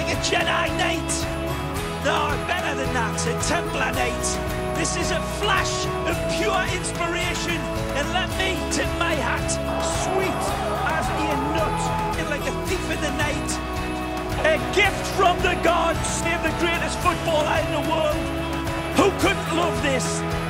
like a Jedi Knight. No, better than that, a Templar Knight. This is a flash of pure inspiration, and let me tip my hat, sweet as a nut, and like a thief in the night. A gift from the gods, they're the greatest footballer in the world. Who couldn't love this?